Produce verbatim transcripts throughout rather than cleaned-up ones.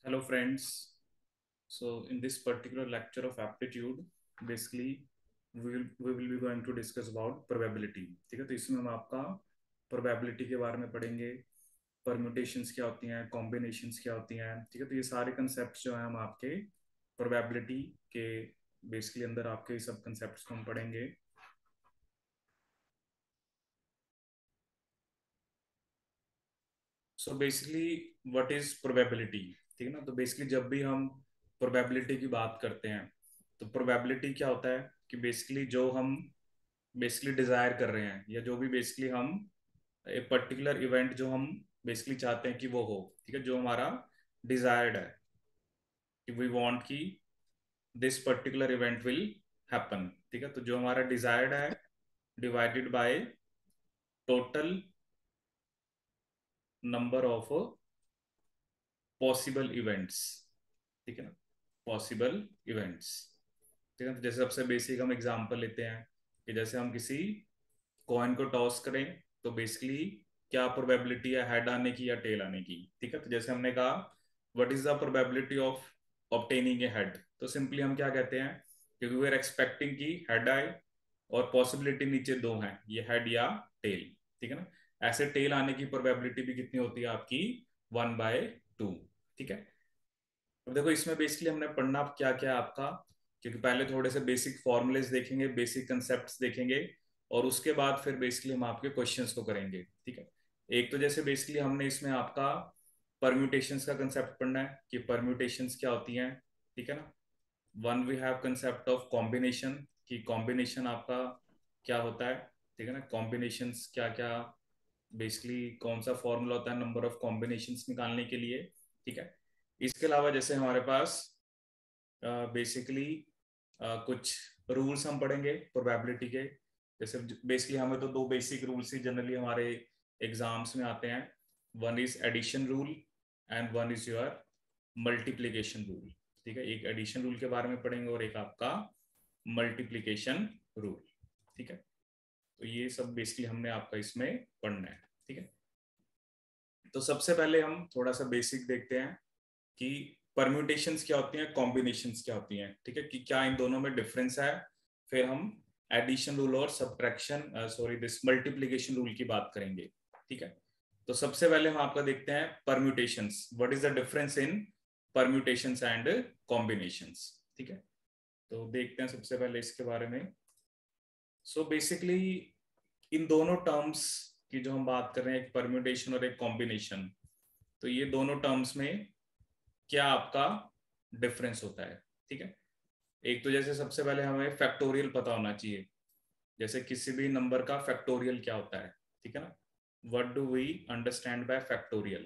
Hello friends. So in this particular lecture of aptitude, basically we will we will be going to discuss about probability. ठीक है, तो इसमें हम आपका probability के बारे में पढ़ेंगे, permutations क्या होती हैं, combinations क्या होती हैं, ठीक है। तो ये सारे concepts जो हैं हम आपके probability के basically अंदर आपके सब concepts को हम पढ़ेंगे। So basically what is probability, ठीक है ना। तो बेसिकली जब भी हम प्रोबेबिलिटी की बात करते हैं तो प्रोबेबिलिटी क्या होता है कि बेसिकली जो हम बेसिकली डिजायर कर रहे हैं या जो भी बेसिकली हम एक पर्टिकुलर इवेंट जो हम बेसिकली चाहते हैं कि वो हो, ठीक है, जो हमारा डिजायर्ड है कि वी वांट कि this particular event will happen, ठीक है। तो जो हमारा डिजायर्ड है divided by total number of possible events, ठीक है ना, पॉसिबल इवेंट्स, ठीक है। तो जैसे सबसे बेसिक हम एग्जांपल लेते हैं कि जैसे हम किसी कॉइन को टॉस करें तो बेसिकली क्या प्रोबेबिलिटी है हेड आने की या टेल आने की, ठीक है। तो जैसे हमने कहा what is the probability of obtaining a head, तो सिंपली हम क्या कहते हैं क्योंकि वी आर एक्सपेक्टिंग कि हेड आए और पॉसिबिलिटी नीचे दो हैं, ये हेड या टेल, ठीक है ना। ऐसे टेल आने की प्रोबेबिलिटी भी कितनी होती है आपकी, वन बाय टू, ठीक है। अब देखो इसमें बेसिकली हमने पढ़ना क्या क्या आपका, क्योंकि पहले थोड़े से बेसिक फॉर्मूलेस देखेंगे, बेसिक कंसेप्ट्स देखेंगे और उसके बाद फिर बेसिकली हम आपके क्वेश्चंस को करेंगे, ठीक है। एक तो जैसे बेसिकली हमने इसमें आपका परम्यूटेशंस का कंसेप्ट पढ़ना है कि परम्यूटेशंस क्या होती हैं, ठीक है ना। One we have concept of combination कि कॉम्बिनेशन आपका क्या होता है, ठीक है ना। कॉम्बिनेशंस क्या क्या बेसिकली कौन सा फॉर्मूला होता है नंबर ऑफ कॉम्बिनेशंस निकालने के लिए, ठीक है। इसके अलावा जैसे हमारे पास बेसिकली uh, कुछ रूल्स हम पढ़ेंगे प्रोबेबिलिटी के। जैसे बेसिकली हमें तो दो बेसिक रूल्स ही जनरली हमारे एग्जाम्स में आते हैं, one is addition rule and one is your multiplication rule, ठीक है। एक एडिशन रूल के बारे में पढ़ेंगे और एक आपका मल्टीप्लीकेशन रूल, ठीक है। तो ये सब बेसिकली हमने आपका इसमें पढ़ना है, ठीक है। तो सबसे पहले हम थोड़ा सा बेसिक देखते हैं कि परम्यूटेशंस क्या होती हैं, कॉम्बिनेशंस क्या होती हैं, ठीक है, कि क्या इन दोनों में डिफरेंस है। फिर हम एडिशन रूल और subtraction sorry this multiplication rule की बात करेंगे, ठीक है। तो सबसे पहले हम आपका देखते हैं permutations, what is the difference in permutations and combinations, ठीक है। तो देखते हैं सबसे पहले इसके बारे में। सो so बेसिकली इन दोनों टर्म्स की जो हम बात कर रहे हैं, एक परम्यूटेशन और एक कॉम्बिनेशन, तो ये दोनों टर्म्स में क्या आपका डिफरेंस होता है, ठीक है। एक तो जैसे सबसे पहले हमें फैक्टोरियल पता होना चाहिए, जैसे किसी भी नंबर का फैक्टोरियल क्या होता है, ठीक है ना। What do we understand by factorial.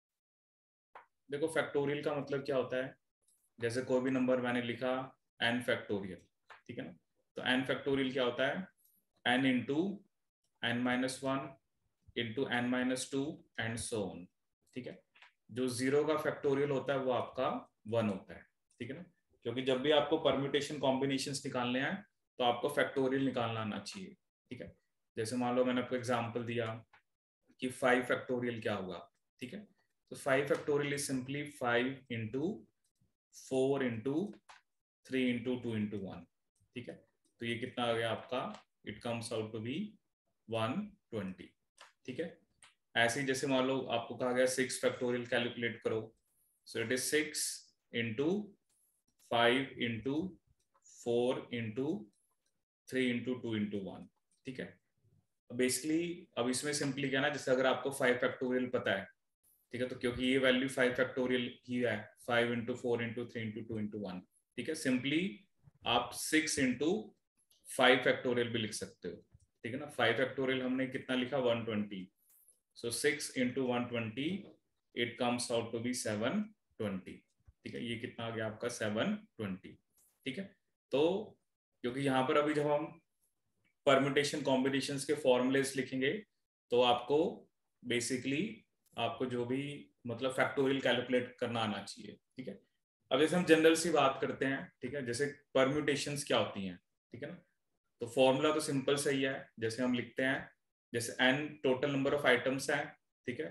देखो फैक्टोरियल का मतलब क्या होता है, जैसे कोई भी नंबर मैंने लिखा एन फैक्टोरियल, ठीक है ना। तो एन फैक्टोरियल क्या होता है, N into N minus one into N minus two and so on, ठीक है। जो जीरो का फैक्टोरियल होता है वो आपका वन होता है, ठीक है ना। क्योंकि जब भी आपको परम्यूटेशन कॉम्बिनेशंस निकालने हैं तो आपको फैक्टोरियल निकालना आना चाहिए, ठीक है। जैसे मान लो मैंने आपको एग्जांपल दिया कि फाइव फैक्टोरियल क्या होगा, ठीक है। तो five factorial is simply five into four into three into two into one, ठीक है। तो ये कितना आ गया आपका, it comes out to be one twenty, ठीक है। ऐसे ही जैसे मान लो आपको कहा गया सिक्स फैक्टोरियल कैलकुलेट करो, so it is six into five into four into three into two into one, ठीक है। बेसिकली अब इसमें सिंपली क्या ना, जैसे अगर आपको फाइव फैक्टोरियल पता है, ठीक है, तो क्योंकि ये वैल्यू फाइव फैक्टोरियल ही है, five into four into three into two into one, ठीक है। सिंपली आप सिक्स इंटू फाइव फैक्टोरियल भी लिख सकते हो, ठीक है ना। फाइव फैक्टोरियल हमने कितना लिखा, one twenty, so six into one twenty it comes out to be seven twenty, ठीक है। ये कितना आ गया आपका सेवन ट्वेंटी, ठीक है। तो क्योंकि यहाँ पर अभी जब हम परम्यूटेशन कॉम्बिनेशंस के फॉर्मूलेस लिखेंगे तो आपको बेसिकली आपको जो भी मतलब फैक्टोरियल कैलकुलेट करना आना चाहिए, ठीक है। अब जैसे हम जनरल सी बात करते हैं, ठीक है, जैसे परम्यूटेशंस क्या होती हैं, ठीक है ना। तो फॉर्मूला तो सिंपल सही है, जैसे हम लिखते हैं जैसे N total number of items हैं, ठीक है,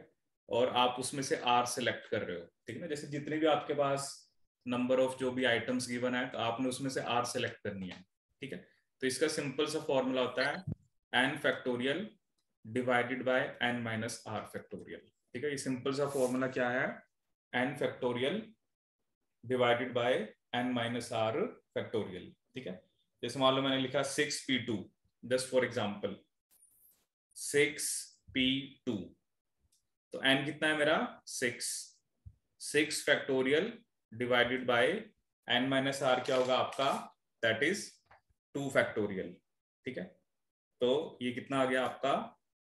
और आप उसमें से आर सेलेक्ट कर रहे हो, ठीक है ना। जैसे जितने भी आपके पास नंबर ऑफ जो भी आइटम्स गिवन है, तो आपने उसमें से आर सेलेक्ट करनी है, ठीक है। तो इसका सिंपल सा फॉर्मूला होता है N factorial divided by N minus R factorial, ठीक है। ये सिंपल सा फॉर्मूला क्या है, N factorial divided by N minus R factorial, ठीक है। जैसे मान लो मैंने लिखा six P two, just for example six P two, तो एन कितना है मेरा six, six factorial divided by N minus R क्या होगा आपका, दैट इज टू फैक्टोरियल, ठीक है। तो ये कितना आ गया आपका,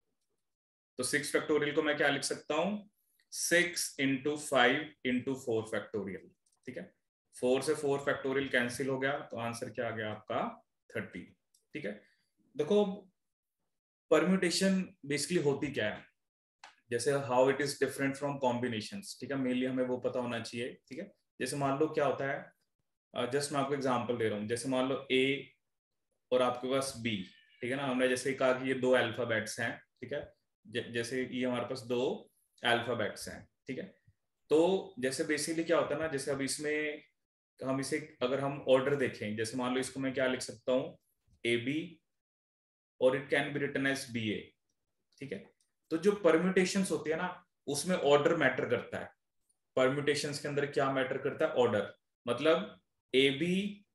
तो सिक्स फैक्टोरियल को मैं क्या लिख सकता हूं, six into five into four factorial, ठीक है। फोर से फोर फैक्टोरियल कैंसिल हो गया, तो आंसर क्या आ गया आपका थर्टी, ठीक है। देखो परम्यूटेशन बेसिकली होती क्या है, जैसे how it is different from combinations, ठीक है, मेनली हमें वो पता होना चाहिए, ठीक है। जैसे मान लो क्या होता है, जस्ट मैं आपको एग्जांपल दे रहा हूँ, जैसे मान लो ए और आपके पास बी, ठीक है ना। हमने जैसे कहा कि ये दो अल्फाबेट्स हैं, ठीक है, जैसे ये हमारे पास दो अल्फाबेट्स हैं, ठीक है। तो जैसे बेसिकली क्या होता है ना, जैसे अब इसमें हम इसे अगर हम ऑर्डर देखें, जैसे मान लो इसको मैं क्या लिख सकता हूँ, ए बी, और it can be written as B A, ठीक है। तो जो परम्यूटेशंस होती है ना, उसमें ऑर्डर मैटर करता है। परम्यूटेशंस के अंदर क्या मैटर करता है, ऑर्डर, मतलब A B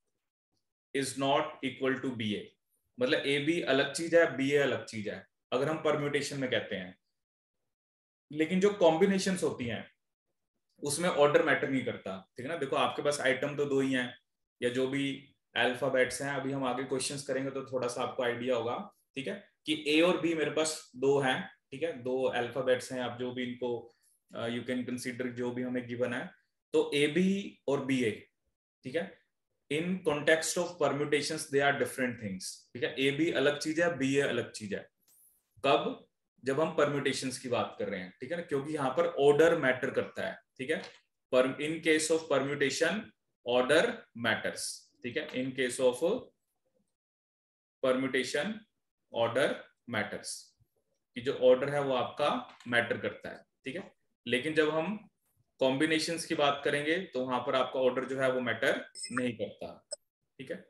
is not equal to B A, मतलब ए बी अलग चीज है, बी ए अलग चीज है, अगर हम परम्यूटेशन में कहते हैं। लेकिन जो कॉम्बिनेशंस होती हैं उसमें ऑर्डर मैटर नहीं करता, ठीक है ना। देखो आपके पास आइटम तो दो ही हैं, या जो भी अल्फाबेट्स हैं, अभी हम आगे क्वेश्चंस करेंगे तो थोड़ा सा आपको आइडिया होगा, ठीक है, कि ए और बी मेरे पास दो हैं, ठीक है, दो अल्फाबेट्स हैं, आप जो भी इनको यू कैन कंसीडर जो भी हमें गिवन है, तो ए बी और बी ए, ठीक है। In context of permutations they are different things, ठीक है। ए बी अलग चीज है, बी ए अलग चीज है, कब, जब हम परम्यूटेशंस की बात कर रहे हैं, ठीक है ना, क्योंकि यहाँ पर ऑर्डर मैटर करता है, ठीक है। पर in case of permutation order matters, ठीक है, in case of permutation order matters, कि जो ऑर्डर है वो आपका मैटर करता है, ठीक है। लेकिन जब हम कॉम्बिनेशंस की बात करेंगे तो वहां पर आपका ऑर्डर जो है वो मैटर नहीं करता, ठीक है।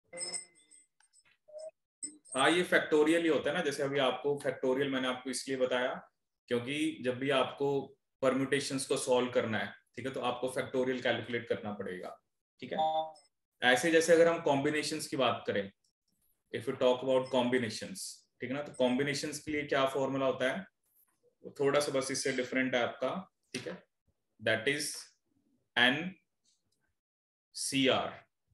हाँ ये फैक्टोरियल ही होता है ना, जैसे अभी आपको फैक्टोरियल मैंने आपको इसलिए बताया क्योंकि जब भी आपको परम्यूटेशंस को सॉल्व करना है, ठीक है, तो आपको फैक्टोरियल कैलकुलेट करना पड़ेगा, ठीक है। ऐसे जैसे अगर हम कॉम्बिनेशंस की बात करें, if you talk about combinations, ठीक है ना, तो कॉम्बिनेशंस के लिए क्या फॉर्मूला होता है, वो थोड़ा सा बस इससे डिफरेंट है आपका, ठीक है। That is N C R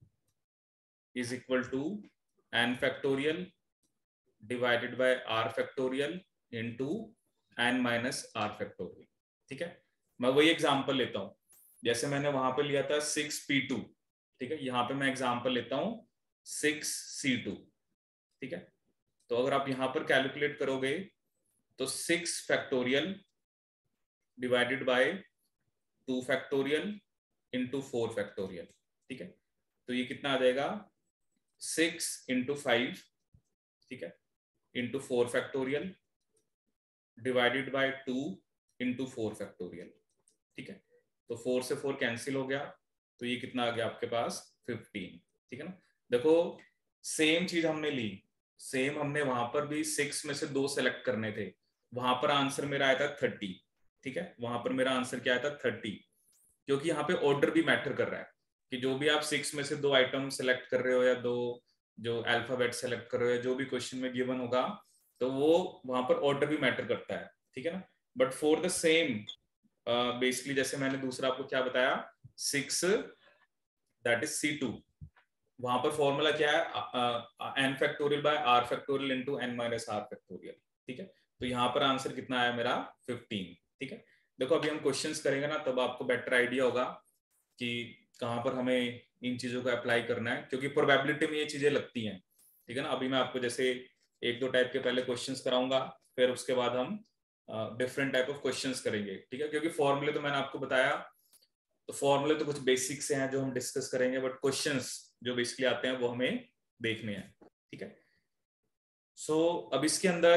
is equal to N factorial divided by R factorial into N minus R factorial, ठीक है। मैं वही एग्जांपल लेता हूं, जैसे मैंने वहां पे लिया था सिक्स पी टू, ठीक है, यहाँ पे मैं एग्जांपल लेता हूं सिक्स सी टू, ठीक है। तो अगर आप यहाँ पर कैलकुलेट करोगे तो six factorial divided by two factorial into four factorial, ठीक है। तो ये कितना आ जाएगा, सिक्स इंटू फाइव, ठीक है, into four factorial divided by two into four factorial, ठीक है। तो फोर से फोर कैंसिल हो गया, तो ये कितना आ गया आपके पास फिफ्टीन, ठीक है ना। देखो सेम चीज हमने ली, सेम हमने वहां पर भी सिक्स में से दो सेलेक्ट करने थे, वहां पर आंसर मेरा आया था थर्टी, ठीक है, वहां पर मेरा आंसर क्या आया था थर्टी, क्योंकि यहाँ पे ऑर्डर भी मैटर कर रहा है, कि जो भी आप सिक्स में से दो आइटम सेलेक्ट कर रहे हो या दो जो अल्फाबेट सेलेक्ट कर रहे हो या जो भी क्वेश्चन में गिवन होगा, तो वो वहां पर ऑर्डर भी मैटर करता है, ठीक है ना। But for the same basically जैसे मैंने दूसरा आपको क्या बताया, six that is C two, वहां पर फॉर्मूला क्या है, N factorial by R factorial into N minus R factorial, ठीक है। तो यहाँ पर आंसर कितना आया मेरा फिफ्टीन, ठीक है। देखो अभी हम क्वेश्चंस करेंगे ना, तब आपको बेटर आइडिया होगा कि कहाँ पर हमें इन चीजों को अप्लाई करना है, क्योंकि प्रोबेबिलिटी में ये चीजें लगती हैं, ठीक है ना। अभी मैं आपको जैसे एक दो टाइप के पहले क्वेश्चंस कराऊंगा, फिर उसके बाद हम डिफरेंट टाइप ऑफ क्वेश्चंस करेंगे, ठीक है। क्योंकि फॉर्मूले तो मैंने आपको बताया, तो फॉर्मूले तो कुछ बेसिक से हैं जो हम डिस्कस करेंगे, बट क्वेश्चंस जो बेसिकली आते हैं वो हमें देखने हैं, ठीक है। सो so, अब इसके अंदर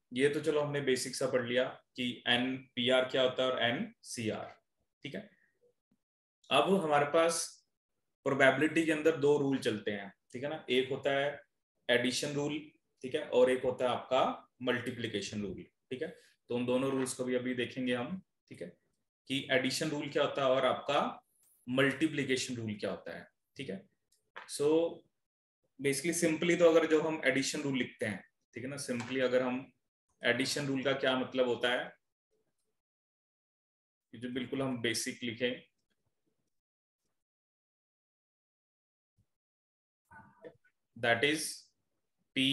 ये तो चलो हमने बेसिक सा पढ़ लिया कि एन पी आर क्या होता है और एन सी आर, ठीक है। अब हमारे पास प्रोबेबिलिटी के अंदर दो रूल चलते हैं, ठीक है ना। एक होता है एडिशन रूल, ठीक है, और एक होता है आपका मल्टीप्लिकेशन रूल, ठीक है। तो उन दोनों रूल्स को भी अभी देखेंगे हम, ठीक है, कि एडिशन रूल क्या होता है और आपका मल्टीप्लिकेशन रूल क्या होता है, ठीक है। सो बेसिकली सिंपली तो अगर जो हम एडिशन रूल लिखते हैं, ठीक है ना, सिंपली अगर हम एडिशन रूल का क्या मतलब होता है, जो बिल्कुल हम बेसिक लिखें, that is P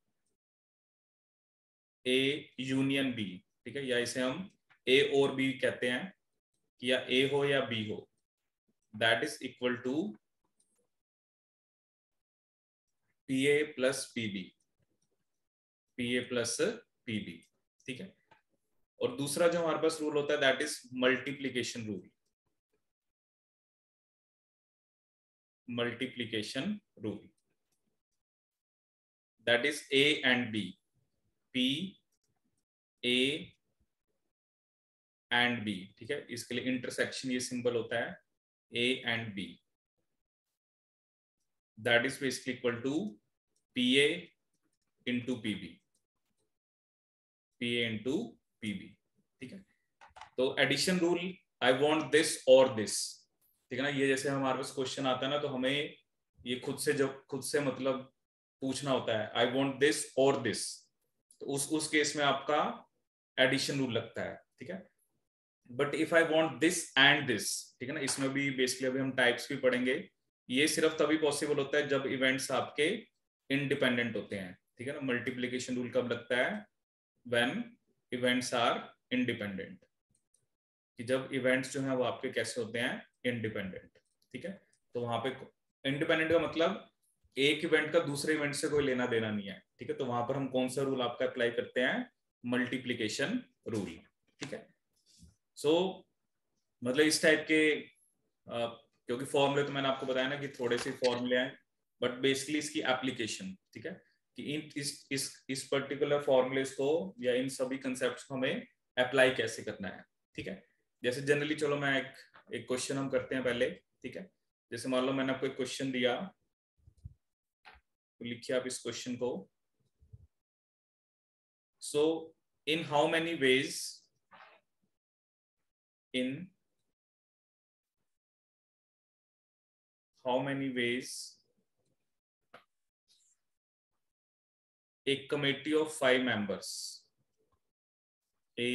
A union B, ठीक है, या इसे हम ए और बी कहते हैं, कि या ए हो या बी हो, that is equal to P A plus P B, P A plus P B, ठीक है। और दूसरा जो हमारे पास रूल होता है that is multiplication rule, multiplication rule, that is A and B, P A and B, ठीक है। इसके लिए इंटरसेक्शन ये सिंबल होता है A and B, that is basically equal to P A into P B, P A into P B, ठीक है। तो addition rule, I want this और दिस, ठीक है ना। ये जैसे हमारे पास क्वेश्चन आता है ना, तो हमें ये खुद से जब खुद से मतलब पूछना होता है, आई वॉन्ट दिस और दिस, तो उस उस केस में आपका एडिशन रूल लगता है, ठीक है। But if I want this and this, ठीक है ना, इसमें भी बेसिकली अभी हम टाइप्स भी पढ़ेंगे। ये सिर्फ तभी पॉसिबल होता है जब इवेंट्स आपके इंडिपेंडेंट होते हैं, ठीक है ना। मल्टीप्लीकेशन रूल कब लगता है, व्हेन इवेंट्स आर इंडिपेंडेंट, कि जब इवेंट्स जो है वो आपके कैसे होते हैं, इंडिपेंडेंट, ठीक है। तो वहां पे इंडिपेंडेंट का मतलब एक इवेंट का दूसरे इवेंट से कोई लेना देना नहीं है, ठीक है। तो वहां पर हम कौन सा रूल आपका अप्लाई करते हैं, मल्टीप्लीकेशन रूल, ठीक है। सो so, मतलब इस टाइप के आ, क्योंकि फॉर्मूले तो मैंने आपको बताया ना कि थोड़े से फॉर्मूले हैं, बट बेसिकली इसकी एप्लीकेशन, ठीक है, कि इन इस इस इस पर्टिकुलर फॉर्मूलेस को या इन सभी कंसेप्ट्स को हमें अप्लाई कैसे करना है, ठीक है। जैसे जनरली चलो मैं एक एक क्वेश्चन हम करते हैं पहले, ठीक है। जैसे मान लो मैंने आपको एक क्वेश्चन दिया, तो लिखिए आप इस क्वेश्चन को। So in how many ways, in how many ways a committee of five members, a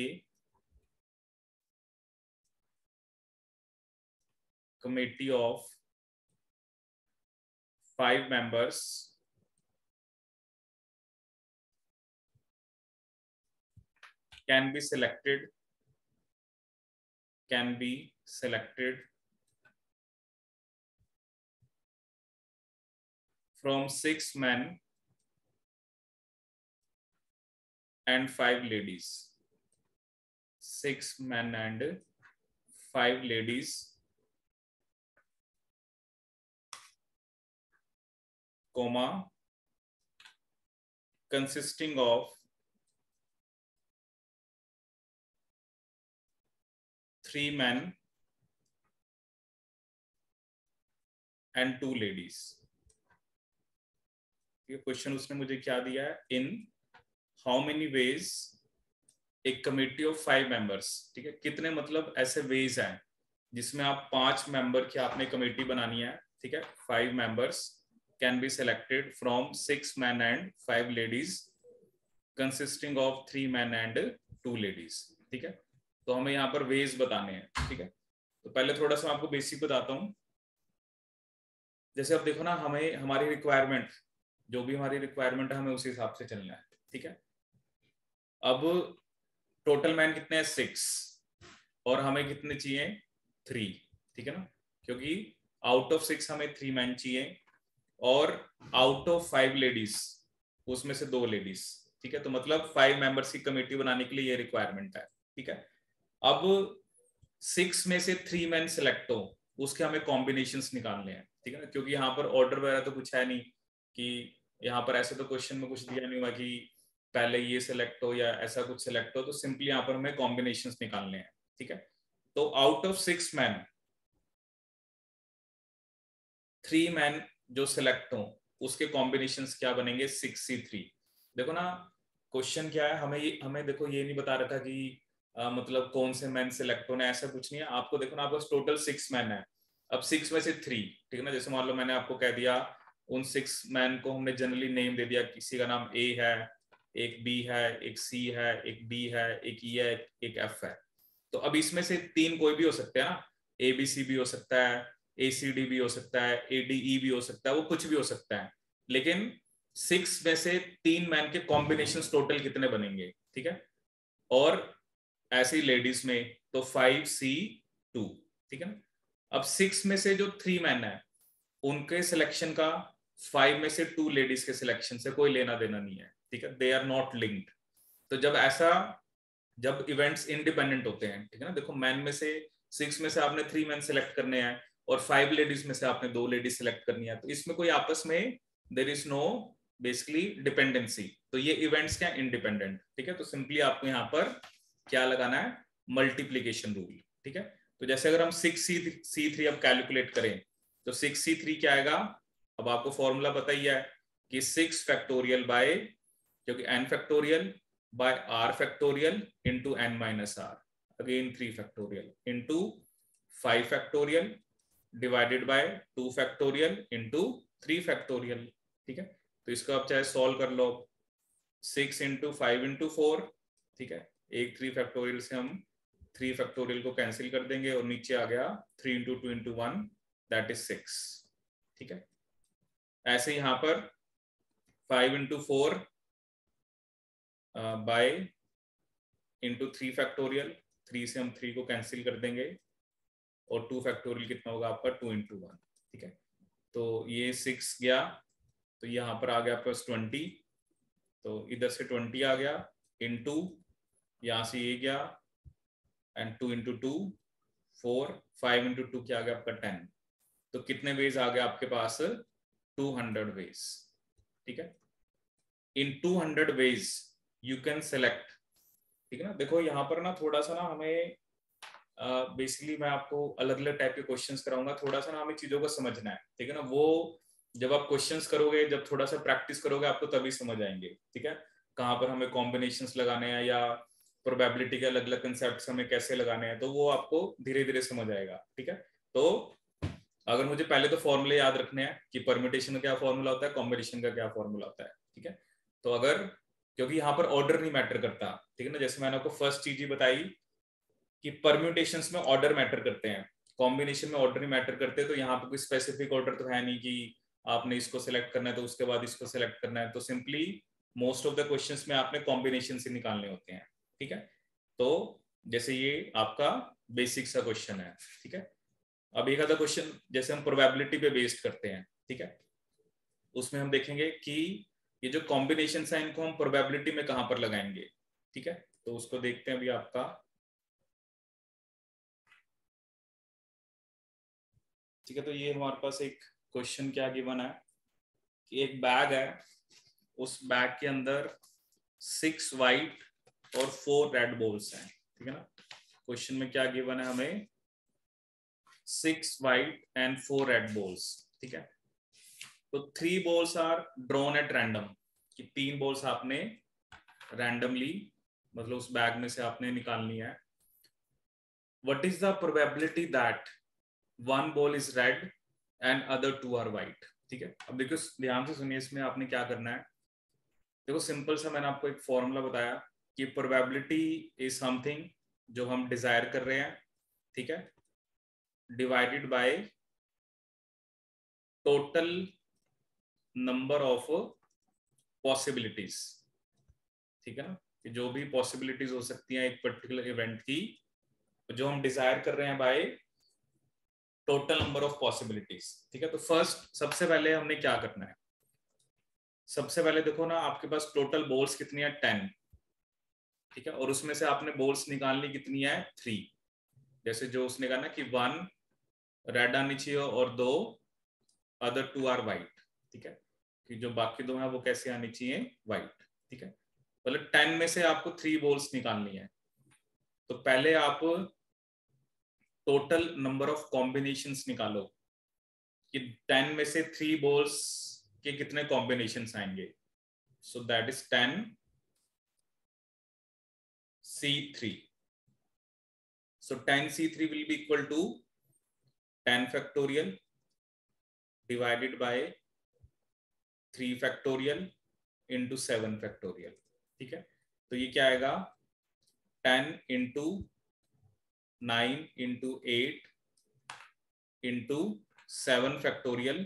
committee of five members can be selected, can be selected from six men and five ladies, six men and five ladies, comma, consisting of three men and two ladies। ये question उसने मुझे क्या दिया है, in how many ways एक committee of five members, ठीक है, कितने मतलब ऐसे वेज हैं जिसमें आप पांच मेंबर की आपने कमेटी बनानी है, ठीक है। Five members can be selected from six man and five ladies consisting of three man and two ladies, ठीक है। तो हमें यहाँ पर वेज बताने हैं, ठीक है। तो पहले थोड़ा सा आपको बेसिक बताता हूँ। जैसे अब देखो ना, हमें हमारी रिक्वायरमेंट, जो भी हमारी रिक्वायरमेंट है हमें उसी हिसाब से चलना है, ठीक है। अब टोटल मैन कितने हैं, सिक्स, और हमें कितने चाहिए, थ्री, ठीक है ना, क्योंकि आउट ऑफ सिक्स हमें थ्री मैन चाहिए, और आउट ऑफ फाइव लेडीज उसमें से दो लेडीज, ठीक है। तो मतलब फाइव मेंबर्स की कमेटी बनाने के लिए ये रिक्वायरमेंट है, ठीक है। अब सिक्स में से थ्री मैन सिलेक्ट हो, उसके हमें कॉम्बिनेशंस निकालने हैं, ठीक है ना, क्योंकि यहाँ पर ऑर्डर वगैरह तो कुछ है नहीं, कि यहाँ पर ऐसे तो क्वेश्चन में कुछ दिया नहीं हुआ कि पहले ये सिलेक्ट हो या ऐसा कुछ सिलेक्ट हो, तो सिंपली यहाँ पर हमें कॉम्बिनेशंस निकालने हैं, ठीक है। तो out of six man three man जो सिलेक्ट हो उसके कॉम्बिनेशंस क्या बनेंगे, सिक्स सी थ्री। देखो ना क्वेश्चन क्या है, हमें ये हमें देखो ये नहीं बता रखा कि आ, मतलब कौन से मैन सिलेक्ट होने, ऐसा कुछ नहीं है। आपको देखो ना, आपको टोटल सिक्स मैन है, अब सिक्स में से थ्री, ठीक है ना। जैसे मान लो मैंने आपको कह दिया उन सिक्स मैन को हमने जनरली नेम दे दिया, किसी का नाम ए है, एक बी है, एक सी है, एक डी है, एक ई है, एक एफ है। तो अब इसमें से तीन कोई भी हो सकते हैं ना, ए बी सी भी हो सकता है, ए सी डी भी हो सकता है, ए डी ई भी हो सकता है, वो कुछ भी हो सकता है। लेकिन सिक्स में से तीन मैन के कॉम्बिनेशन टोटल कितने बनेंगे, ठीक है। और ऐसे ही लेडीज में तो फाइव सी टू, ठीक है ना। अब सिक्स में से जो थ्री मैन है उनके सिलेक्शन का फाइव में से टू लेडीज के सिलेक्शन से कोई लेना देना नहीं है, ठीक है, दे आर नॉट लिंक्ड। तो जब ऐसा जब इवेंट्स इंडिपेंडेंट होते हैं, ठीक है ना, देखो मैन में से सिक्स में से आपने थ्री मैन सिलेक्ट करने हैं और फाइव लेडीज में से आपने दो लेडीज सिलेक्ट करनी है, तो इसमें कोई आपस में there is no basically dependency, तो ये इवेंट्स क्या इंडिपेंडेंट, ठीक है। तो सिंपली आपको यहाँ पर क्या लगाना है, मल्टीप्लीकेशन रूल, ठीक है। तो जैसे अगर हम सिक्स सी सी थ्री अब कैलकुलेट करें तो सिक्स सी थ्री क्या आएगा, अब आपको फॉर्मूला पता ही है कि सिक्स फैक्टोरियल बाय, क्योंकि N factorial by R factorial into N minus R, again three factorial into five factorial divided by two factorial into three factorial, ठीक है। तो इसको आप चाहे सॉल्व कर लो, six into five into four, ठीक है, एक थ्री फैक्टोरियल से हम थ्री फैक्टोरियल को कैंसिल कर देंगे और नीचे आ गया three into two into one, that is six, ठीक है। ऐसे यहाँ पर five into four by into three factorial, three से हम थ्री को कैंसिल कर देंगे और टू फैक्टोरियल कितना होगा आपका, टू इंटू वन, ठीक है। तो ये सिक्स गया, तो यहाँ पर आ गया प्लस ट्वेंटी, तो इधर से ट्वेंटी आ गया इंटू यहाँ से ये गया and two into two four, five into two क्या आ गया आपका टेन। तो कितने वेज आ गए आपके पास, टू हंड्रेड वेज, ठीक है। In two hundred ways you can select, ठीक है ना। देखो यहाँ पर ना थोड़ा सा ना हमें बेसिकली uh, मैं आपको अलग अलग टाइप के क्वेश्चंस कराऊंगा, थोड़ा सा ना हमें चीजों को समझना है, ठीक है ना। वो जब आप क्वेश्चंस करोगे, जब थोड़ा सा प्रैक्टिस करोगे आपको तभी समझ आएंगे, ठीक है, कहाँ पर हमें कॉम्बिनेशंस लगाने हैं या प्रोबेबिलिटी के अलग अलग कंसेप्ट हमें कैसे लगाने हैं, तो वो आपको धीरे धीरे समझ आएगा, ठीक है। तो अगर मुझे पहले तो फॉर्मूले याद रखने हैं कि परम्यूटेशन का क्या फॉर्मूला होता है, कॉम्बिनेशन का क्या फॉर्मूला होता है, ठीक है। तो अगर, क्योंकि यहाँ पर ऑर्डर नहीं मैटर करता, ठीक है ना, जैसे मैंने आपको फर्स्ट चीज ही बताई कि परम्यूटेशंस में ऑर्डर मैटर करते हैं, कॉम्बिनेशन में ऑर्डर नहीं मैटर करते। तो यहाँ पर कोई स्पेसिफिक ऑर्डर तो है नहीं कि आपने इसको सिलेक्ट करना है तो उसके बाद इसको सिलेक्ट करना है, तो simply most of the questions में आपने कॉम्बिनेशन से निकालने होते हैं, ठीक है। तो जैसे ये आपका बेसिक सा क्वेश्चन है, ठीक है। अब एक आधा क्वेश्चन जैसे हम प्रोबेबिलिटी पे बेस्ड करते हैं, ठीक है, उसमें हम देखेंगे कि ये जो कॉम्बिनेशन है इनको हम प्रोबेबिलिटी में कहां पर लगाएंगे, ठीक है। तो उसको देखते हैं अभी आपका, ठीक है। तो ये हमारे पास एक क्वेश्चन क्या गिवन है कि एक बैग है, उस बैग के अंदर सिक्स वाइट और फोर रेड बॉल्स हैं, ठीक है ना। क्वेश्चन में क्या गिवन है हमें, six white and four red balls, ठीक है। तो three balls are drawn at random, कि तीन बॉल्स आपने रैंडमली मतलब उस बैग में से आपने निकालनी है। What is the probability that one ball is red and other two are white, ठीक है। अब देखो ध्यान से सुनिए, इसमें आपने क्या करना है, देखो सिंपल सा मैंने आपको एक फॉर्मूला बताया कि प्रोबेबिलिटी इज समथिंग जो हम डिजायर कर रहे हैं, ठीक है, divided by total number of possibilities, ठीक है ना, कि जो भी पॉसिबिलिटीज हो सकती हैं एक पर्टिकुलर इवेंट की, जो हम डिजायर कर रहे हैं by total number of possibilities, ठीक है। तो फर्स्ट सबसे पहले हमने क्या करना है, सबसे पहले देखो ना आपके पास टोटल बॉल्स कितनी है, टेन, ठीक है, और उसमें से आपने बॉल्स निकालनी कितनी है, थ्री। जैसे जो उसने कहा ना कि वन रेड आनी चाहिए और दो अदर टू आर वाइट, ठीक है, कि जो बाकी दो हैं वो कैसे आनी चाहिए, वाइट, ठीक है। मतलब टेन में से आपको थ्री बॉल्स निकालनी है, तो पहले आप टोटल नंबर ऑफ कॉम्बिनेशंस निकालो कि टेन में से थ्री बॉल्स के कितने कॉम्बिनेशंस आएंगे. So that is ten C three. So ten C three will be equal to ten factorial divided by three factorial into seven factorial. ठीक है, तो ये क्या आएगा, ten into nine into eight into seven factorial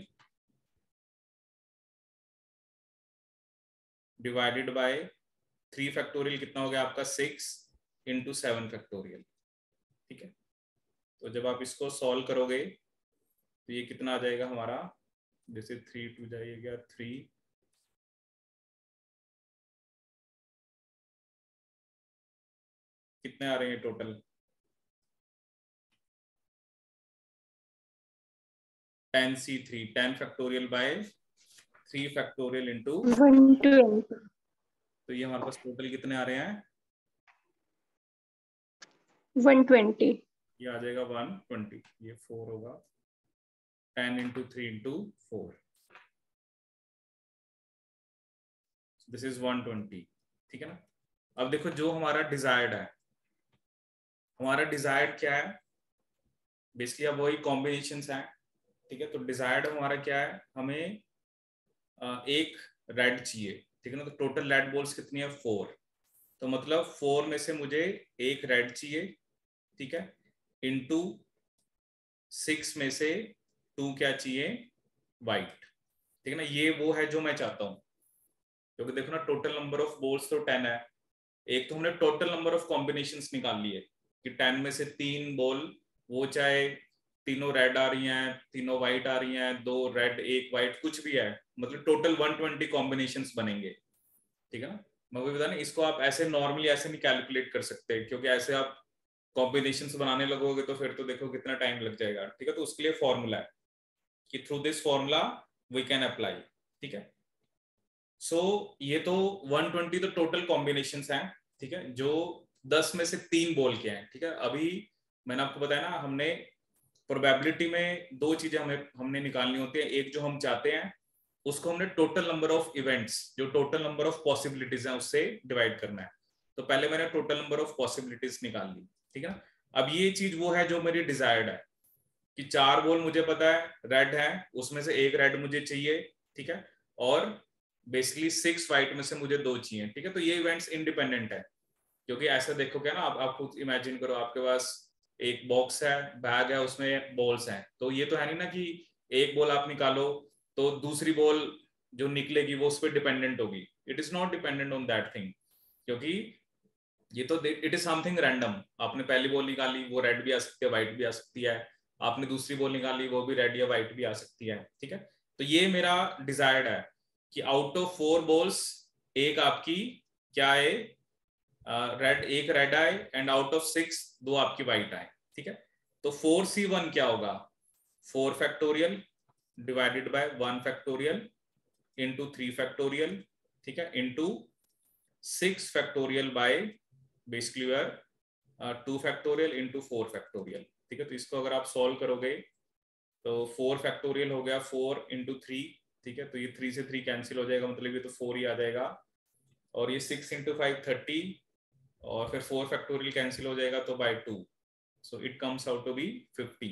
divided by three factorial कितना हो गया आपका six into seven factorial. ठीक है, तो जब आप इसको सॉल्व करोगे तो ये कितना आ जाएगा हमारा, जैसे थ्री टू जाइएगा थ्री, कितने आ रहे हैं total, ten C three, ten factorial by three factorial into one twenty. तो ये हमारे पास टोटल कितने आ रहे हैं, वन ट्वेंटी. ये आ जाएगा वन ट्वेंटी. ये फोर होगा, ten into three into four, this is one twenty. ठीक है ना. अब देखो जो हमारा डिजायर्ड है, हमारा डिजायर्ड क्या है, बेसिकली अब वही कॉम्बिनेशंस हैं. ठीक है, तो डिजायर्ड हमारा क्या है, हमें एक रेड चाहिए. ठीक है ना, तो टोटल रेड बॉल्स कितनी है, फोर. तो मतलब फोर में से मुझे एक रेड चाहिए. ठीक है, इनटू सिक्स में से टू क्या चाहिए, वाइट. ठीक है ना, ये वो है जो मैं चाहता हूं, क्योंकि देखो ना टोटल नंबर ऑफ बॉल्स तो टेन है. एक तो हमने टोटल नंबर ऑफ कॉम्बिनेशंस निकाल लिए कि टेन में से तीन बॉल, वो चाहे तीनों रेड आ रही हैं, तीनों व्हाइट आ रही हैं, दो रेड एक व्हाइट, कुछ भी है, मतलब टोटल वन ट्वेंटी कॉम्बिनेशंस बनेंगे. ठीक है ना, मैं वही बता, इसको आप ऐसे नॉर्मली ऐसे नहीं कैलकुलेट कर सकते, क्योंकि ऐसे आप कॉम्बिनेशंस बनाने लगोगे तो फिर तो देखो कितना टाइम लग जाएगा. ठीक है, तो उसके लिए फॉर्मूला है कि through this formula we can apply. ठीक है, सो so, ये तो वन ट्वेंटी तो टोटल कॉम्बिनेशंस हैं. ठीक है, जो दस में से तीन बोल के हैं. ठीक है, अभी मैंने आपको बताया ना, हमने प्रोबेबिलिटी में दो चीजें हमें हमने निकालनी होती है. एक जो हम चाहते हैं उसको हमने टोटल नंबर ऑफ इवेंट्स, जो टोटल नंबर ऑफ पॉसिबिलिटीज हैं उससे डिवाइड करना है. तो पहले मैंने टोटल नंबर ऑफ पॉसिबिलिटीज निकाल ली. ठीक है, अब ये चीज वो है जो मेरी डिजायर्ड है कि चार बॉल मुझे पता है रेड है, उसमें से एक रेड मुझे चाहिए. ठीक है, और बेसिकली सिक्स व्हाइट में से मुझे दो चाहिए. ठीक है, तो ये इवेंट्स इंडिपेंडेंट है, क्योंकि ऐसा देखो क्या ना, आप आप खुद इमेजिन करो, आपके पास एक बॉक्स है, बैग है, उसमें बॉल्स हैं, तो ये तो है नहीं ना कि एक बॉल आप निकालो तो दूसरी बॉल जो निकलेगी वो उस पर डिपेंडेंट होगी. It is not dependent on that thing, क्योंकि ये तो इट इज समथिंग रैंडम. आपने पहली बॉल निकाली, वो रेड भी आ सकती है, व्हाइट भी आ सकती है. आपने दूसरी बॉल निकाली, वो भी रेड या व्हाइट भी आ सकती है. ठीक है, तो ये मेरा डिजायर्ड है कि आउट ऑफ फोर बॉल्स एक आपकी क्या है, रेड, uh, एक रेड आए, एंड आउट ऑफ सिक्स दो आपकी व्हाइट आए. ठीक है, तो फोर सी वन क्या होगा, four factorial divided by one factorial into three factorial. ठीक है, into six factorial by basically two factorial into four factorial. ठीक है, तो इसको अगर आप सॉल्व करोगे तो फोर फैक्टोरियल हो गया फोर इंटू थ्री. ठीक है, तो ये थ्री से थ्री कैंसिल हो जाएगा, मतलब ये तो फोर ही आ जाएगा. और ये सिक्स इंटू फाइव थर्टी, और फिर फोर फैक्टोरियल कैंसिल हो जाएगा तो by two, so it comes out to be fifty.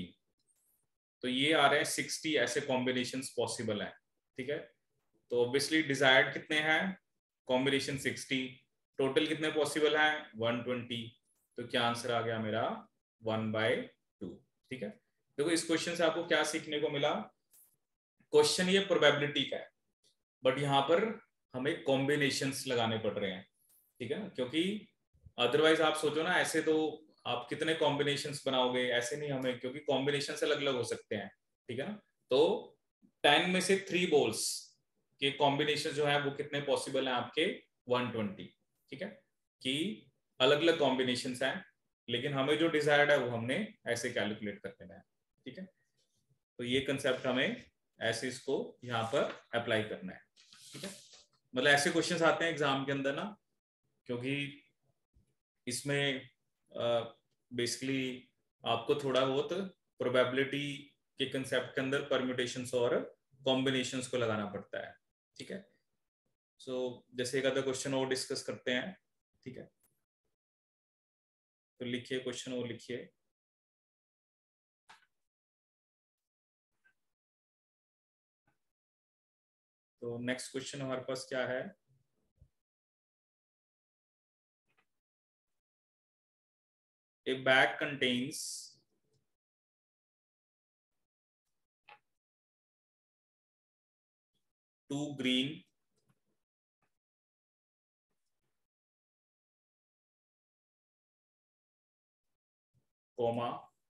तो ये आ रहे हैं सिक्सटी ऐसे कॉम्बिनेशंस पॉसिबल हैं. ठीक है, तो ऑब्वियसली डिजायर्ड कितने हैं, कॉम्बिनेशन सिक्सटी, टोटल कितने पॉसिबल हैं, वन ट्वेंटी. तो क्या आंसर आ गया मेरा, वन बाय टू. ठीक है, देखो इस क्वेश्चन से आपको क्या सीखने को मिला, क्वेश्चन ये प्रोबेबिलिटी का है, बट यहाँ पर हमें कॉम्बिनेशंस लगाने पड़ रहे हैं. ठीक है ना, क्योंकि अदरवाइज आप सोचो ना, ऐसे तो आप कितने कॉम्बिनेशंस बनाओगे, ऐसे नहीं हमें, क्योंकि कॉम्बिनेशंस अलग अलग हो सकते हैं. ठीक है ना, तो टेन में से थ्री बॉल्स के कॉम्बिनेशन जो है वो कितने पॉसिबल हैं आपके, वन ट्वेंटी. ठीक है, कि अलग अलग कॉम्बिनेशंस हैं, लेकिन हमें जो डिजायर्ड है वो हमने ऐसे कैलकुलेट कर देना है. ठीक है, तो ये कंसेप्ट हमें ऐसे इसको यहाँ पर अप्लाई करना है. ठीक है, मतलब ऐसे क्वेश्चंस आते हैं एग्जाम के अंदर ना, क्योंकि इसमें बेसिकली आपको थोड़ा बहुत प्रोबेबिलिटी के कंसेप्ट के अंदर परम्यूटेशंस और कॉम्बिनेशंस को लगाना पड़ता है, ठीक है। सो so, जैसे एक आधा क्वेश्चन और डिस्कस करते हैं, ठीक है। तो लिखिए क्वेश्चन और लिखिए। तो नेक्स्ट क्वेश्चन हमारे पास क्या है? A bag contains two green comma,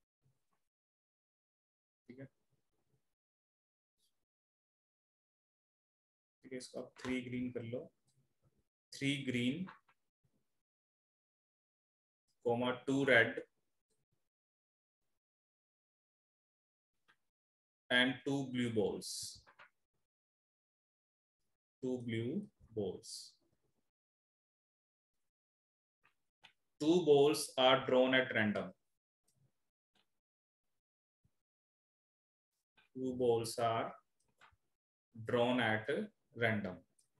ठीक है, ठीक है, इसको आप थ्री ग्रीन कर लो, three green comma two red and two blue balls, two blue balls. Two balls are drawn at random. Two balls are drawn at random.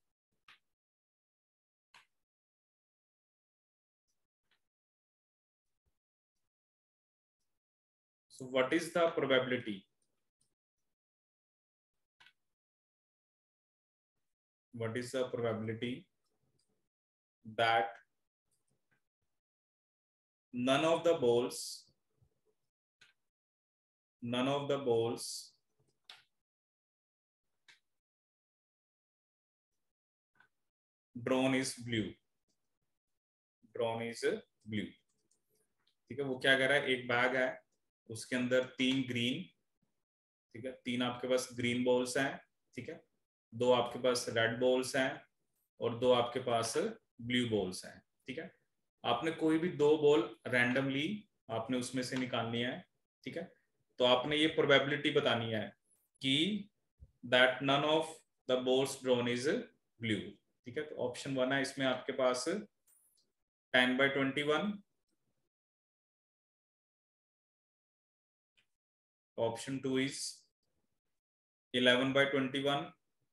So what is the probability? What is the probability that none of the balls, none of the balls drawn is blue, drawn is blue, ठीक है। वो क्या कह रहा है, एक bag है, उसके अंदर तीन ग्रीन, ठीक है, तीन आपके पास ग्रीन बॉल्स हैं, ठीक है, दो आपके पास रेड बॉल्स हैं और दो आपके पास ब्लू बॉल्स हैं, ठीक है। आपने कोई भी दो बॉल रैंडमली आपने उसमें से निकालनी है, ठीक है। तो आपने ये प्रोबेबिलिटी बतानी है कि that none of the balls drawn is blue, ठीक है। तो ऑप्शन वन है इसमें आपके पास ten by twenty one, option two is eleven by twenty one,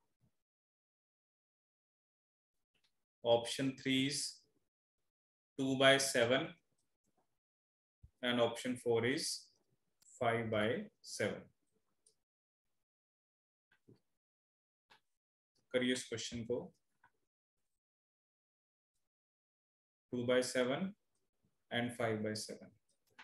option three is two by seven and option four is five by seven. करिए इस question को, two by seven and five by seven.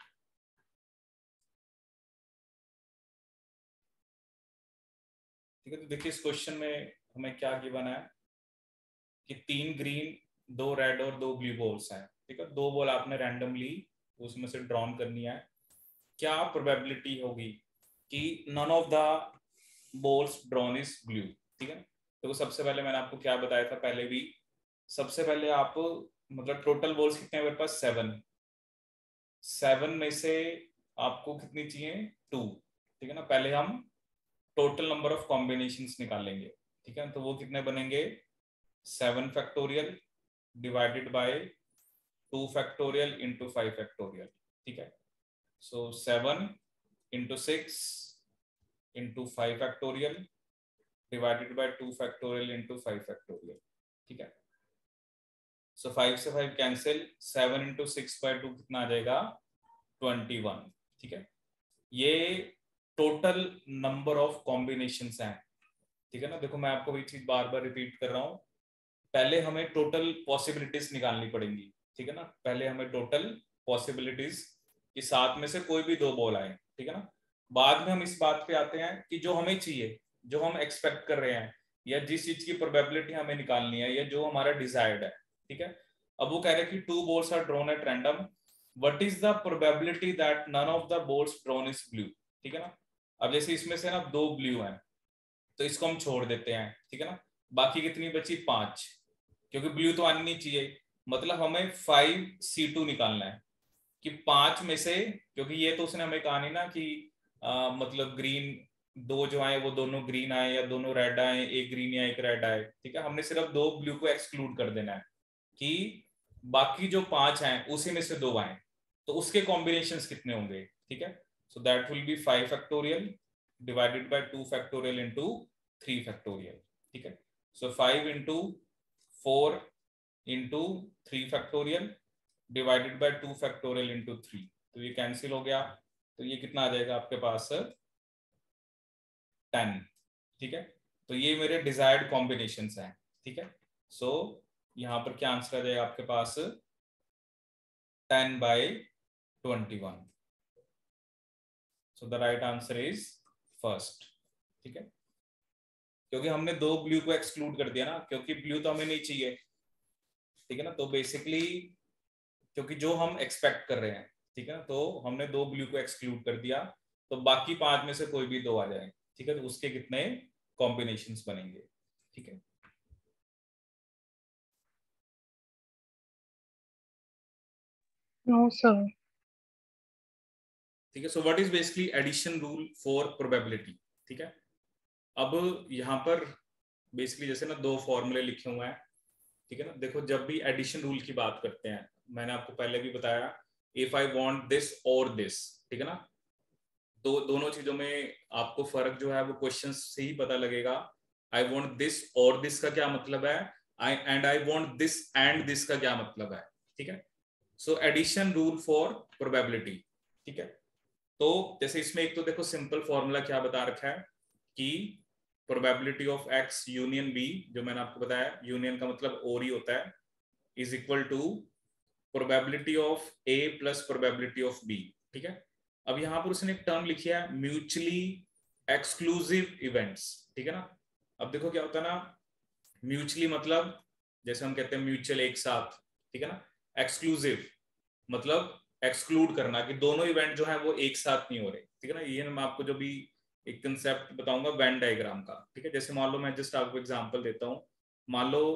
ठीक है, तो देखिए इस question में हमें क्या गिवन है कि तीन ग्रीन, दो रेड और दो ब्लू बॉल्स हैं, ठीक है। दो बॉल आपने रैंडमली उसमें से ड्रॉन करनी है। क्या प्रोबेबिलिटी होगी कि none of the balls drawn is blue, ठीक है। तो सबसे पहले मैंने आपको क्या बताया था पहले भी, सबसे पहले आप मतलब टोटल बॉल्स कितने हैं मेरे पास, सेवन, सेवन में से आपको कितनी चाहिए, टू, ठीक है ना। पहले हम टोटल नंबर ऑफ कॉम्बिनेशंस निकालेंगे, ठीक है। तो वो कितने बनेंगे, seven factorial divided by two factorial into five factorial, ठीक है। So seven into six into five factorial divided by two factorial into five factorial, ठीक है। सो फाइव से five cancel, seven into six by two कितना आ जाएगा, twenty one, ठीक है। ये टोटल नंबर ऑफ कॉम्बिनेशंस हैं, ठीक है ना। देखो मैं आपको वही चीज बार बार रिपीट कर रहा हूं, पहले हमें टोटल पॉसिबिलिटीज निकालनी पड़ेंगी, ठीक है ना। पहले हमें टोटल पॉसिबिलिटीज कि सात में से कोई भी दो बॉल आए, ठीक है ना। बाद में हम इस बात पे आते हैं कि जो हमें चाहिए, जो हम एक्सपेक्ट कर रहे हैं, या जिस चीज की प्रोबेबिलिटी हमें निकालनी है, या जो हमारा डिजायर्ड है, ठीक है। अब वो कह रहे हैं कि two balls are drawn at random, what is the probability that none of the balls drawn is blue, ठीक है ना। अब जैसे इसमें से ना दो ब्लू हैं, तो इसको हम छोड़ देते हैं, ठीक है ना। बाकी कितनी बची, पांच, क्योंकि ब्लू तो आनी नहीं चाहिए, मतलब हमें फाइव सी टू निकालना है कि पांच में से, क्योंकि ये तो उसने हमें कहा नहीं ना कि आ, मतलब ग्रीन दो जो आए वो दोनों ग्रीन आए या दोनों रेड आए, एक ग्रीन या एक रेड आए, ठीक है। हमने सिर्फ दो ब्लू को एक्सक्लूड कर देना है कि बाकी जो पांच हैं उसी में से दो आए, तो उसके कॉम्बिनेशंस कितने होंगे, ठीक है। So that will be five factorial divided by two factorial into three factorial, ठीक है। So five into four into three factorial divided by two factorial into three, तो ये कैंसिल हो गया, तो ये कितना आ जाएगा आपके पास टेन, ठीक है। तो ये मेरे डिजायर्ड कॉम्बिनेशंस हैं, ठीक है। सो so, यहाँ पर क्या आंसर आ जाएगा आपके पास ten by twenty one. So the right answer is first, ठीक है। क्योंकि हमने दो ब्लू को एक्सक्लूड कर दिया ना, क्योंकि ब्लू तो हमें नहीं चाहिए, ठीक है ना। तो बेसिकली क्योंकि जो हम एक्सपेक्ट कर रहे हैं, ठीक है ना, तो हमने दो ब्लू को एक्सक्लूड कर दिया, तो बाकी पांच में से कोई भी दो आ जाए, ठीक है। तो उसके कितने कॉम्बिनेशंस बनेंगे, ठीक है। No sir. ठीक है। So what is basically addition rule for probability, ठीक है। अब यहाँ पर बेसिकली जैसे ना दो फॉर्मूले लिखे हुए हैं, ठीक है ना। देखो जब भी एडिशन रूल की बात करते हैं, मैंने आपको पहले भी बताया, इफ आई वांट दिस और दिस, ठीक है ना, तो दोनों चीजों में आपको फर्क जो है वो क्वेश्चन से ही पता लगेगा। आई वांट दिस और दिस का क्या मतलब है, I and I want this and this का क्या मतलब है, ठीक है। So addition rule for probability, ठीक है। तो जैसे इसमें एक तो देखो सिंपल फॉर्मूला क्या बता रखा है कि probability of X union B, जो मैंने आपको बताया यूनियन का मतलब और ही होता है, is equal to probability of A plus probability of B, ठीक है। अब यहां पर उसने एक टर्म लिखी है म्यूचुअली एक्सक्लूसिव इवेंट्स, ठीक है ना। अब देखो क्या होता है ना, म्यूचुअली मतलब जैसे हम कहते हैं म्यूचुअल एक साथ, ठीक है ना। एक्सक्लूसिव मतलब एक्सक्लूड करना, कि दोनों इवेंट जो है वो एक साथ नहीं हो रहे, ठीक है ना। ये मैं आपको जो भी एक कंसेप्ट बताऊंगा वेन डायग्राम का, ठीक है। जैसे मान लो मैं जस्ट आपको एग्जांपल देता हूं, मान लो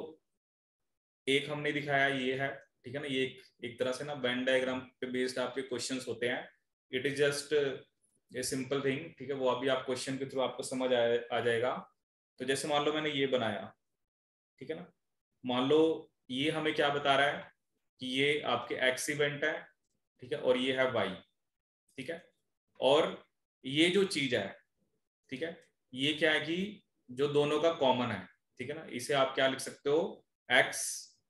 एक हमने दिखाया ये है, ठीक है ना। ये एक, एक तरह से ना वेन डायग्राम पे बेस्ड आपके क्वेश्चंस होते हैं, it is just a simple thing, ठीक है। वो अभी आप क्वेश्चन के थ्रू आपको समझ आ, आ जाएगा। तो जैसे मान लो मैंने ये बनाया, ठीक है ना, मान लो ये हमें क्या बता रहा है कि ये आपके एक्स इवेंट है, ठीक है, और ये है वाई, ठीक है। और ये जो चीज है, ठीक है, ये क्या है कि जो दोनों का कॉमन है, ठीक है ना, इसे आप क्या लिख सकते हो, एक्स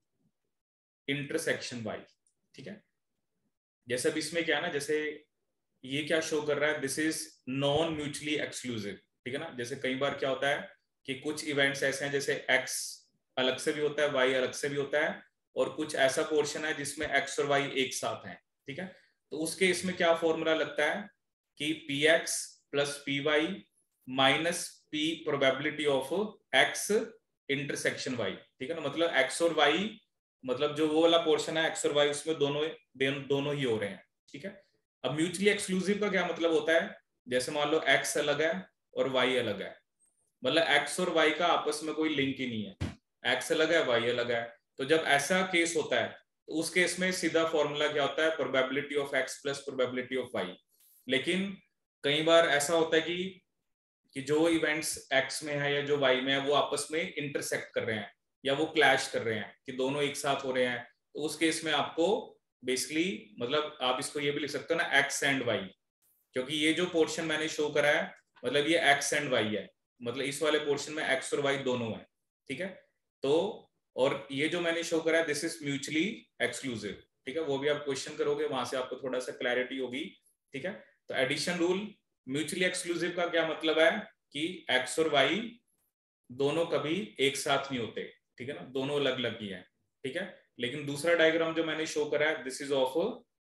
इंटरसेक्शन वाई, ठीक है। जैसे अब इसमें क्या है ना, जैसे ये क्या शो कर रहा है, this is non mutually exclusive, ठीक है ना। जैसे कई बार क्या होता है कि कुछ इवेंट्स ऐसे हैं जैसे एक्स अलग से भी होता है, वाई अलग से भी होता है, और कुछ ऐसा पोर्शन है जिसमें एक्स और वाई एक साथ हैं, ठीक है। तो उस केस में क्या फॉर्मूला लगता है कि P X plus P Y minus P probability of X intersection Y, ठीक है ना। मतलब एक्स और वाई, मतलब जो वो वाला पोर्शन है एक्स और वाई, उसमें दोनों दोनों ही हो रहे हैं, ठीक है। अब म्यूचुअली एक्सक्लूसिव का क्या मतलब होता है, जैसे मान लो एक्स अलग है और वाई अलग है, मतलब एक्स और वाई का आपस में कोई लिंक ही नहीं है, एक्स अलग है वाई अलग है। तो जब ऐसा केस होता है तो उस केस में सीधा फॉर्मूला क्या होता है, probability of X plus probability of Y. लेकिन कई बार ऐसा होता है कि कि जो इवेंट्स एक्स में है या जो वाई में है वो आपस में इंटरसेक्ट कर रहे हैं या वो क्लैश कर रहे हैं, कि दोनों एक साथ हो रहे हैं, तो उस केस में आपको बेसिकली, मतलब आप इसको ये भी लिख सकते हो ना एक्स एंड वाई, क्योंकि ये जो पोर्शन मैंने शो करा है मतलब ये एक्स एंड वाई है, मतलब इस वाले पोर्शन में एक्स और वाई दोनों है, ठीक है। तो और ये जो मैंने शो करा है दिस इज म्यूचुअली एक्सक्लूसिव, ठीक है। वो भी आप क्वेश्चन करोगे वहां से आपको थोड़ा सा क्लैरिटी होगी, ठीक है। तो एडिशन रूल म्यूचुअली एक्सक्लूसिव का क्या मतलब है कि एक्स और वाई दोनों कभी एक साथ नहीं होते, ठीक है ना, दोनों अलग अलग ही है, ठीक है। लेकिन दूसरा डायग्राम जो मैंने शो करा है this is of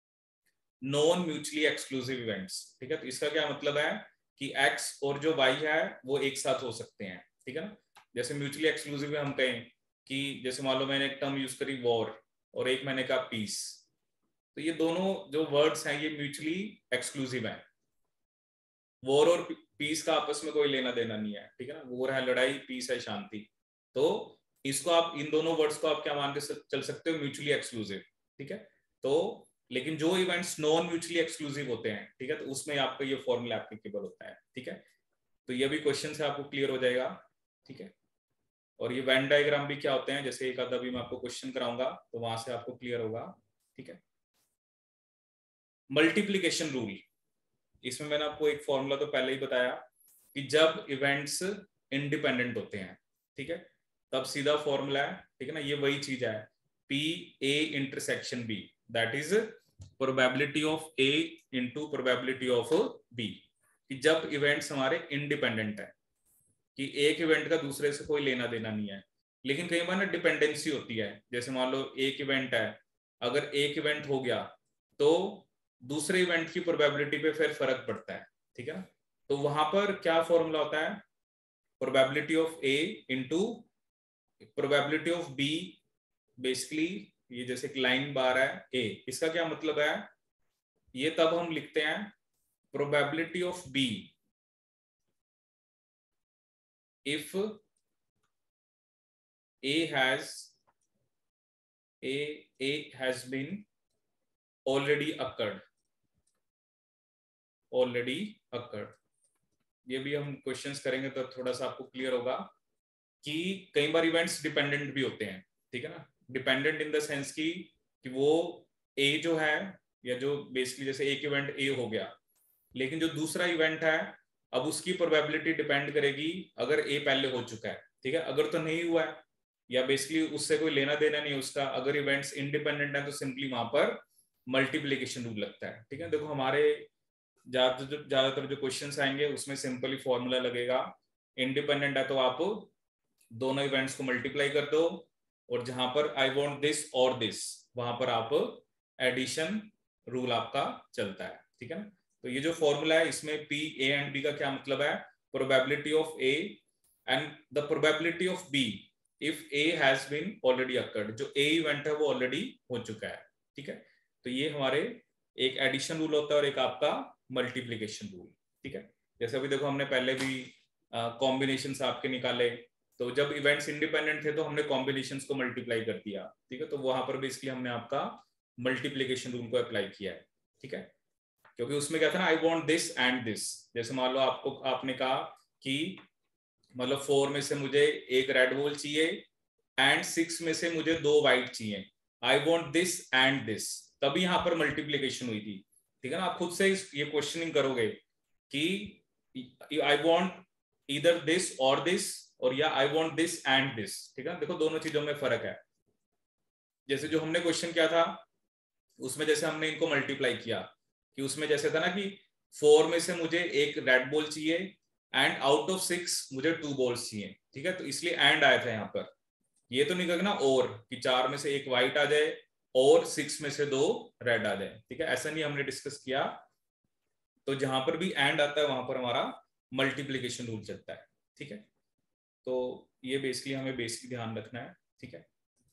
non mutually exclusive events, ठीक है। तो इसका क्या मतलब है कि एक्स और जो वाई है वो एक साथ हो सकते हैं, ठीक है ना। जैसे म्यूचुअली एक्सक्लूसिव में हम कहें कि जैसे मान लो मैंने एक टर्म यूज करी वॉर और एक मैंने कहा पीस, तो ये दोनों जो वर्ड्स हैं ये म्यूचुअली एक्सक्लूसिव हैं। वॉर और पीस का आपस में कोई लेना देना नहीं है, ठीक है ना। वॉर है लड़ाई, पीस है शांति। तो इसको आप इन दोनों वर्ड्स को आप क्या मान के चल सकते हो, म्यूचुअली एक्सक्लूसिव, ठीक है। तो लेकिन जो इवेंट्स नॉन म्यूचुअली एक्सक्लूसिव होते हैं, ठीक है, तो उसमें आपका ये फॉर्मूला एप्लीकेबल होता है, ठीक है। तो ये भी क्वेश्चन से आपको क्लियर हो जाएगा, ठीक है। और ये वेन डायग्राम भी क्या होते हैं, जैसे एक आधा भी मैं आपको क्वेश्चन कराऊंगा तो वहां से आपको क्लियर होगा। ठीक है, मल्टीप्लीकेशन रूल, इसमें मैंने आपको एक फॉर्मूला तो पहले ही बताया कि जब इवेंट्स इंडिपेंडेंट होते हैं, ठीक है, तब सीधा फॉर्मूला है, ठीक है ना, ये वही चीज है, P A intersection B, that is probability of A into probability of B, कि जब इवेंट्स हमारे इंडिपेंडेंट है, कि एक इवेंट का दूसरे से कोई लेना देना नहीं है, लेकिन कई बार ना डिपेंडेंसी होती है, जैसे मान लो एक इवेंट है, अगर एक इवेंट हो गया तो दूसरे इवेंट की प्रोबेबिलिटी पे फिर फर्क पड़ता है, ठीक है ना, तो वहां पर क्या फॉर्मूला होता है, probability of A into probability of B, basically ये जैसे एक लाइन बार है ए, इसका क्या मतलब है, ये तब हम लिखते हैं probability of B if a has a a has been already occurred already occurred। ये भी हम क्वेश्चंस करेंगे तो थोड़ा सा आपको क्लियर होगा कि कई बार इवेंट्स डिपेंडेंट भी होते हैं, ठीक है ना, डिपेंडेंट इन द सेंस की कि वो ए जो है, या जो बेसिकली जैसे एक इवेंट ए हो गया, लेकिन जो दूसरा इवेंट है अब उसकी प्रोबेबिलिटी डिपेंड करेगी अगर ए पहले हो चुका है, ठीक है, अगर तो नहीं हुआ है या बेसिकली उससे कोई लेना देना नहीं उसका, अगर इवेंट्स इंडिपेंडेंट है तो सिंपली वहां पर मल्टीप्लीकेशन रूल लगता है। ठीक है, देखो हमारे ज्यादातर ज्यादातर जो क्वेश्चंस आएंगे उसमें सिंपली फॉर्मूला लगेगा, इंडिपेंडेंट है तो आप दोनों इवेंट्स को मल्टीप्लाई कर दो, और जहां पर आई वांट दिस और दिस वहां पर आप एडिशन रूल आपका चलता है। ठीक है ना, तो ये जो फॉर्मूला है इसमें पी ए एंड बी का क्या मतलब है, probability of A and the probability of B if A has been already occurred, जो ए इवेंट है वो ऑलरेडी हो चुका है। ठीक है, तो ये हमारे एक एडिशन रूल होता है और एक आपका मल्टीप्लीकेशन रूल। ठीक है, जैसे अभी देखो हमने पहले भी कॉम्बिनेशन uh, आपके निकाले, तो जब इवेंट्स इंडिपेंडेंट थे तो हमने कॉम्बिनेशंस को मल्टीप्लाई कर दिया। ठीक है, तो वहां पर बेसिकली हमने आपका मल्टीप्लीकेशन रूल को अप्लाई किया है। ठीक है, क्योंकि उसमें क्या था ना, I want this and this, जैसे मान लो आपको आपने कहा कि मतलब फोर में से मुझे एक रेड बॉल चाहिए एंड सिक्स में से मुझे दो व्हाइट चाहिए, I want this and this, तभी यहां पर मल्टीप्लीकेशन हुई थी। ठीक है ना, आप खुद से ये क्वेश्चनिंग करोगे कि आई वांट ईदर दिस और दिस, और या I want this and this. ठीक है, देखो दोनों चीजों में फर्क है। जैसे जो हमने क्वेश्चन किया था उसमें जैसे हमने इनको मल्टीप्लाई किया, कि उसमें जैसे था ना कि फोर में से मुझे एक रेड बॉल चाहिए एंड आउट ऑफ सिक्स मुझे टू बॉल्स चाहिए। ठीक है, तो इसलिए एंड आया था यहाँ पर, ये तो नहीं कहना और कि चार में से एक व्हाइट आ जाए और सिक्स में से दो रेड आ जाए। ठीक है, ऐसा नहीं हमने डिस्कस किया। तो जहां पर भी एंड आता है वहां पर हमारा मल्टीप्लीकेशन रूल चलता है। ठीक है, तो ये बेसिकली हमें बेसिकली ध्यान रखना है। ठीक है,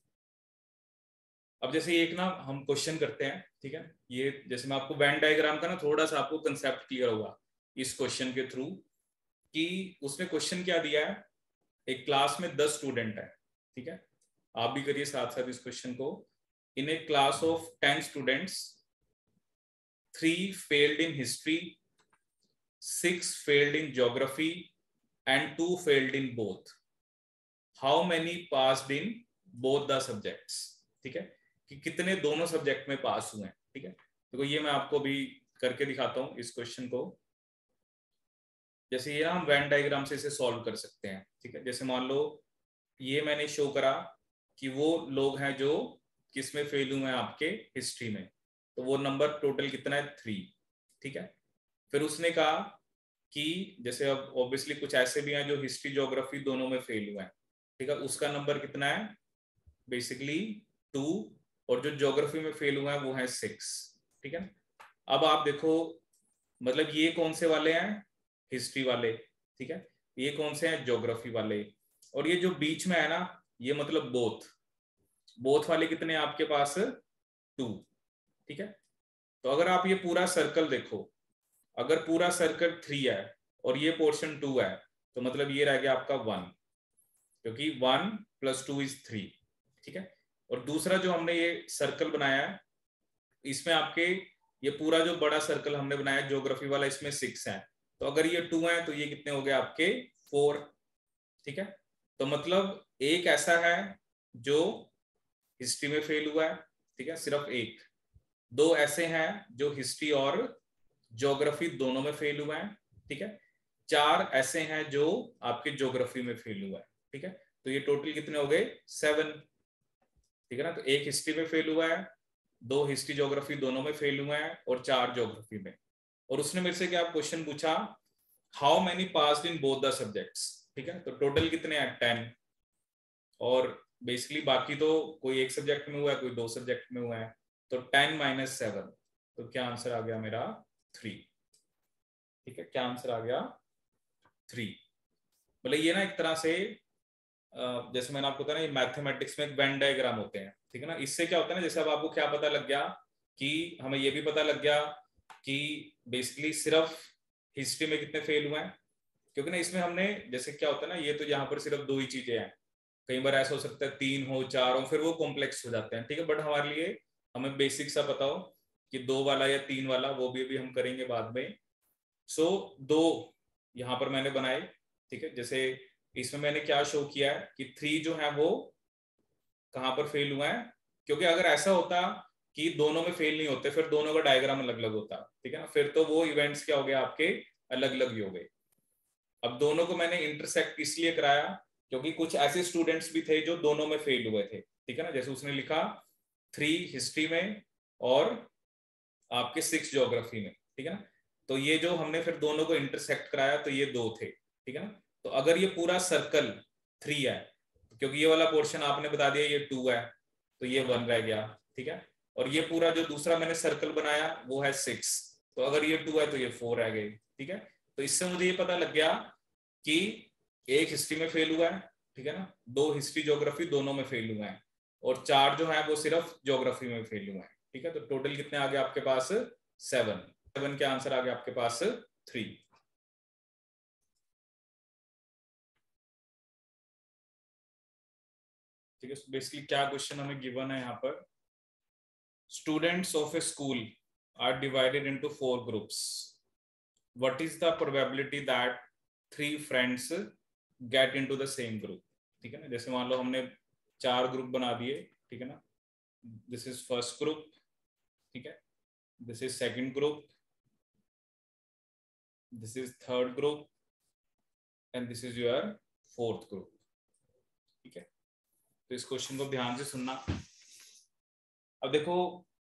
अब जैसे एक ना हम क्वेश्चन करते हैं, ठीक है, ये जैसे मैं आपको वेन डायग्राम का ना थोड़ा सा आपको कंसेप्ट क्लियर होगा इस क्वेश्चन के थ्रू, कि उसने क्वेश्चन क्या दिया है, एक क्लास में दस स्टूडेंट है। ठीक है, आप भी करिए साथ साथ इस क्वेश्चन को, in a class of ten students, three failed in history, six failed in geography and two failed in both, how many passed in both the subjects. ठीक है, कि कितने दोनों सब्जेक्ट में पास हुए हैं। ठीक है, तो ये मैं आपको भी करके दिखाता हूं इस क्वेश्चन को। जैसे ये ना हम वेन डायग्राम से इसे सॉल्व कर सकते हैं। ठीक है, जैसे मान लो ये मैंने शो करा कि वो लोग हैं जो किसमें फेल हुए हैं, आपके हिस्ट्री में, तो वो नंबर टोटल कितना है, थ्री। ठीक है, फिर उसने कहा कि जैसे अब ऑब्वियसली कुछ ऐसे भी हैं जो हिस्ट्री ज्योग्राफी दोनों में फेल हुए हैं। ठीक है, उसका नंबर कितना है, बेसिकली टू, और जो ज्योग्राफी में फेल हुआ है वो है सिक्स। ठीक है, अब आप देखो मतलब ये कौन से वाले हैं, हिस्ट्री वाले। ठीक है, ये कौन से हैं, ज्योग्राफी वाले, और ये जो बीच में है ना ये मतलब बोथ, बोथ वाले कितने हैं आपके पास, टू। ठीक है, तो अगर आप ये पूरा सर्कल देखो, अगर पूरा सर्कल थ्री है और ये पोर्शन टू है, तो मतलब ये रह गया आपका वन, क्योंकि one plus two is three. ठीक है, और दूसरा जो हमने ये सर्कल बनाया है इसमें आपके ये पूरा जो बड़ा सर्कल हमने बनाया ज्योग्राफी वाला, इसमें सिक्स है, तो अगर ये टू है तो ये कितने हो गए आपके, फोर। ठीक है, तो मतलब एक ऐसा है जो हिस्ट्री में फेल हुआ है, ठीक है, सिर्फ एक। दो ऐसे हैं जो हिस्ट्री और ज्योग्राफी दोनों में फेल हुआ है, ठीक है। चार ऐसे हैं जो आपके ज्योग्राफी में फेल हुआ है, ठीक है। तो ये टोटल कितने हो गए? सेवन, ठीक है ना। तो एक हिस्ट्री में फेल हुआ है, दो हिस्ट्री ज्योग्राफी दोनों में फेल हुए हैं, और चार ज्योग्राफी में। और उसने मेरे से क्या क्वेश्चन पूछा, how many passed in both the subjects, ठीक है। तो टोटल कितने हैं? टेन। और बेसिकली बाकी तो कोई एक सब्जेक्ट में हुआ है, कोई दो सब्जेक्ट में हुआ है। तो टेन माइनस सेवन, तो क्या आंसर आ गया मेरा? थ्री, ठीक है। क्या आंसर आ गया? थ्री। मतलब ये ना एक तरह से, जैसे मैंने आपको बताया ना, ये मैथमेटिक्स में एक वेन डायग्राम होते हैं, ठीक है ना। इससे क्या होता है ना, जैसे अब आपको क्या पता लग गया कि हमें ये भी पता लग गया कि बेसिकली सिर्फ हिस्ट्री में कितने फेल हुए हैं, क्योंकि ना इसमें हमने, जैसे क्या होता है ना, ये तो यहाँ पर सिर्फ दो ही चीजें हैं। कई बार ऐसा हो सकता है तीन हो, चार हो, फिर वो कॉम्प्लेक्स हो जाते हैं, ठीक है। बट हमारे लिए हमें बेसिक सा पता हो कि दो वाला या तीन वाला, वो भी अभी हम करेंगे बाद में। सो दो यहाँ पर मैंने बनाए, ठीक है। जैसे इसमें मैंने क्या शो किया है कि थ्री जो है वो कहाँ पर फेल हुआ है, क्योंकि अगर ऐसा होता कि दोनों में फेल नहीं होते, फिर दोनों का डायग्राम अलग अलग होता, ठीक है ना। फिर तो वो इवेंट्स क्या हो गए आपके, अलग अलग ही हो गए। अब दोनों को मैंने इंटरसेक्ट इसलिए कराया क्योंकि कुछ ऐसे स्टूडेंट्स भी थे जो दोनों में फेल हुए थे, ठीक है ना। जैसे उसने लिखा थ्री हिस्ट्री में और आपके सिक्स ज्योग्राफी में, ठीक है ना। तो ये जो हमने फिर दोनों को इंटरसेक्ट कराया, तो ये दो थे, ठीक है ना। तो अगर ये पूरा सर्कल थ्री है, क्योंकि ये वाला पोर्शन आपने बता दिया ये टू है, तो ये वन रह गया, ठीक है। और ये पूरा जो दूसरा मैंने सर्कल बनाया वो है सिक्स, तो अगर ये टू है तो ये फोर रह गए, ठीक है। तो इससे मुझे ये पता लग गया कि एक हिस्ट्री में फेल हुआ है, ठीक है ना, दो हिस्ट्री ज्योग्राफी दोनों में फेल हुआ है, और चार जो है वो सिर्फ ज्योग्राफी में फेल हुआ है, ठीक है। तो टोटल कितने आ गए आपके पास? सेवन। सेवन के आंसर आ गया आपके पास थ्री। ठीक है। बेसिकली क्या क्वेश्चन हमें गिवन है यहाँ पर, students of a school are divided into four groups, what is the probability that three friends get into the same group, ठीक है ना। जैसे मान लो हमने चार ग्रुप बना दिए, ठीक है ना। दिस इज फर्स्ट ग्रुप, ठीक है, this is second group, this is third group, and this is your fourth group, ठीक है। तो इस क्वेश्चन को ध्यान से सुनना। अब देखो,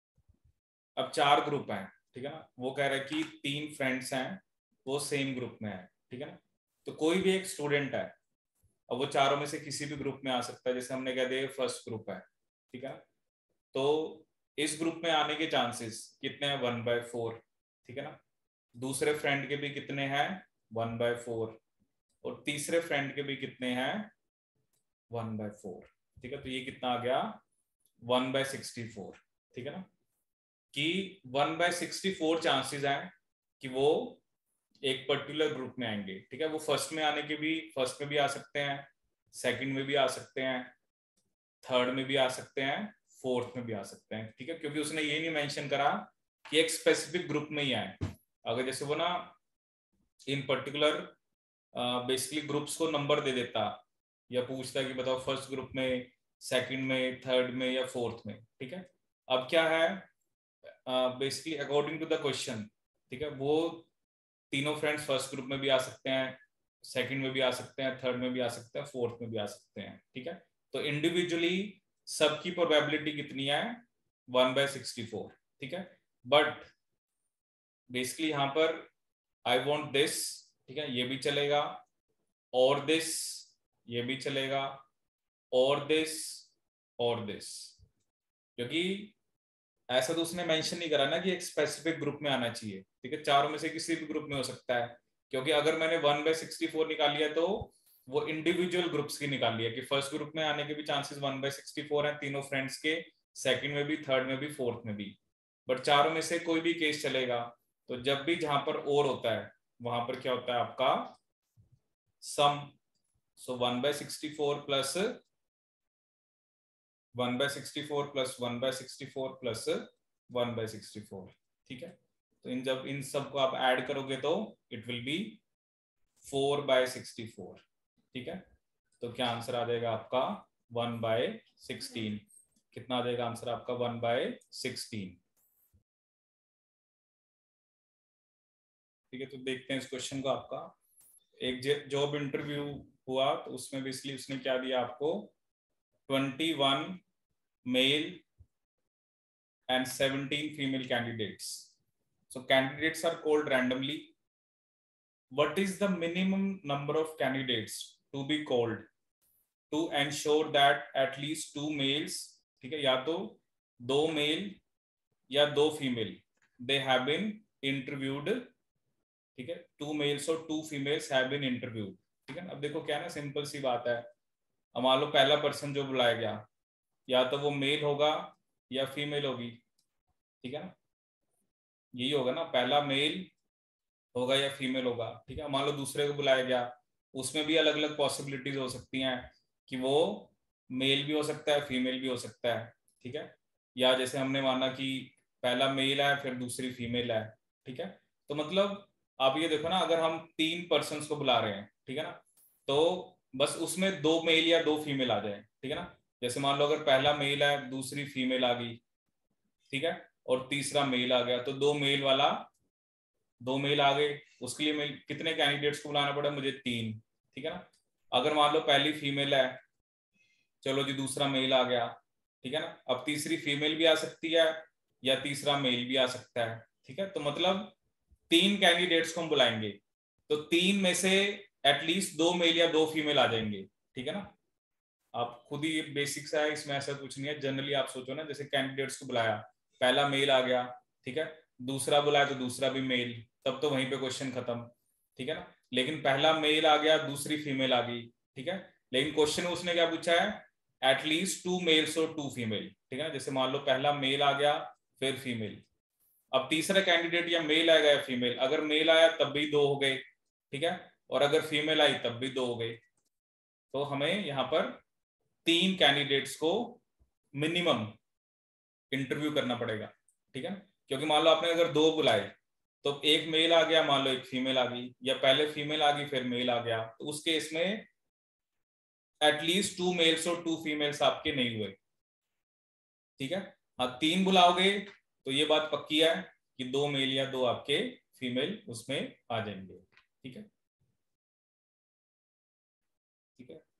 अब चार ग्रुप हैं, ठीक है ना। वो कह रहा है कि तीन फ्रेंड्स हैं वो सेम ग्रुप में है, ठीक है ना। तो कोई भी एक स्टूडेंट है, अब वो चारों में से किसी भी ग्रुप में आ सकता है, जैसे हमने कह दिया फर्स्ट ग्रुप है, ठीक है। तो इस ग्रुप में आने के चांसेस कितने हैं? वन बाय फोर, ठीक है ना। दूसरे फ्रेंड के भी कितने हैं? One by four. और तीसरे फ्रेंड के भी कितने हैं? वन बाय फोर, ठीक है। तो ये कितना आ गया? वन बाय सिक्सटी फोर, ठीक है ना। कि one by sixty four chances हैं कि वो एक पर्टिकुलर ग्रुप में आएंगे, ठीक है। वो फर्स्ट में आने के भी, फर्स्ट में भी आ सकते हैं, सेकंड में भी आ सकते हैं, थर्ड में भी आ सकते हैं, फोर्थ में भी आ सकते हैं, ठीक है। क्योंकि उसने ये नहीं मेंशन करा कि एक स्पेसिफिक ग्रुप में ही आए। अगर जैसे वो ना इन पर्टिकुलर बेसिकली ग्रुप्स को नंबर दे देता या पूछता कि बताओ फर्स्ट ग्रुप में, सेकंड में, थर्ड में या फोर्थ में, ठीक है। अब क्या है, basically according to the question, ठीक है, वो तीनों फ्रेंड्स फर्स्ट ग्रुप में भी आ सकते हैं, सेकंड में भी आ सकते हैं, थर्ड में भी आ सकते हैं, फोर्थ में भी आ सकते हैं, ठीक है। तो इंडिविजुअली सबकी प्रोबेबिलिटी कितनी है? वन बाय सिक्सटी फोर, ठीक है। बट बेसिकली यहाँ पर आई वॉन्ट दिस, ठीक है, ये भी चलेगा, और दिस, ये भी चलेगा, और दिस, और दिस। क्योंकि ऐसा तो उसने मेंशन नहीं करा ना कि एक स्पेसिफिक ग्रुप में आना चाहिए, ठीक है। चारों में से किसी भी ग्रुप में हो सकता है, क्योंकि अगर मैंने वन बाय सिक्सटी फोर निकाल लिया तो वो इंडिविजुअल ग्रुप्स की निकाल लिया कि फर्स्ट ग्रुप में आने के भी chances one by sixty four है तीनों फ्रेंड्स के, सेकंड में भी, थर्ड में भी, फोर्थ में भी। बट चारों में से कोई भी केस चलेगा। तो जब भी जहां पर और होता है वहां पर क्या होता है आपका? Sum. So one by sixty four plus one by sixty four plus one by sixty four plus one by sixty four, ठीक है। तो इन जब इन सब को आप ऐड करोगे तो it will be four by sixty four, ठीक है। तो क्या आंसर आ जाएगा आपका वन बाय सिक्सटीन। कितना आ जाएगा आंसर आपका वन बाय सिक्सटीन। ठीक है, तो देखते हैं इस क्वेश्चन को। आपका एक जॉब इंटरव्यू हुआ तो उसमें बेसिकली उसने क्या दिया आपको, twenty one male and seventeen female candidates. So candidates are called randomly. What is the minimum number of candidates to be called to ensure that at least two males, ठीक है, या तो दो मेल या दो female, they have been interviewed. ठीक है, two males और two females have been interviewed. ठीक है, अब देखो क्या है ना, सिंपल सी बात है। अब मान लो पहला पर्सन जो बुलाया गया, या तो वो मेल होगा या फीमेल होगी। ठीक है ना, यही होगा ना, पहला मेल होगा या फीमेल होगा। ठीक है, मान लो दूसरे को बुलाया गया, उसमें भी अलग अलग पॉसिबिलिटीज हो सकती हैं कि वो मेल भी हो सकता है, फीमेल भी हो सकता है। ठीक है, या जैसे हमने माना कि पहला मेल है फिर दूसरी फीमेल है। ठीक है, तो मतलब आप ये देखो ना, अगर हम तीन पर्सन को बुला रहे हैं, ठीक है ना, तो बस उसमें दो मेल या दो फीमेल आ जाए। ठीक है ना, जैसे मान लो अगर पहला मेल है, दूसरी फीमेल आ गई, ठीक है, और तीसरा मेल आ गया, तो दो मेल वाला, दो मेल आ गए, उसके लिए मेल कितने कैंडिडेट्स को बुलाना पड़ा मुझे, तीन। ठीक है ना, अगर मान लो पहली फीमेल है, चलो जी दूसरा मेल आ गया। ठीक है ना, अब तीसरी फीमेल भी आ सकती है या तीसरा मेल भी आ सकता है। ठीक है, तो मतलब तीन कैंडिडेट्स को हम बुलाएंगे, तो तीन में से एटलीस्ट दो मेल या दो फीमेल आ जाएंगे। ठीक है ना, आप खुद ही बेसिक्स है, इसमें ऐसा कुछ नहीं है। जनरली आप सोचो ना, जैसे कैंडिडेट्स को बुलाया, पहला मेल आ गया, ठीक है, दूसरा बुलाया तो दूसरा भी मेल, तब तो वहीं पे क्वेश्चन खत्म। ठीक है ना, लेकिन पहला मेल आ गया, दूसरी फीमेल आ गई। ठीक है, लेकिन क्वेश्चन उसने क्या पूछा है, एटलीस्ट टू मेल्स और टू फीमेल। ठीक है ना, जैसे मान लो पहला मेल आ गया फिर फीमेल, अब तीसरा कैंडिडेट या मेल आएगा या फीमेल, अगर मेल आया तब भी दो हो गए। ठीक है, और अगर फीमेल आई तब भी दो हो गए। तो हमें यहाँ पर तीन कैंडिडेट्स को मिनिमम इंटरव्यू करना पड़ेगा। ठीक है ना, क्योंकि मान लो आपने अगर दो बुलाए, तो एक मेल आ गया, मान लो एक फीमेल आ गई, या पहले फीमेल आ गई फिर मेल आ गया, तो उस केस में एटलीस्ट टू मेल्स और टू फीमेल्स आपके नहीं हुए। ठीक है, हाँ तीन बुलाओगे तो ये बात पक्की है कि दो मेल या दो आपके फीमेल उसमें आ जाएंगे। ठीक है, ठीक है।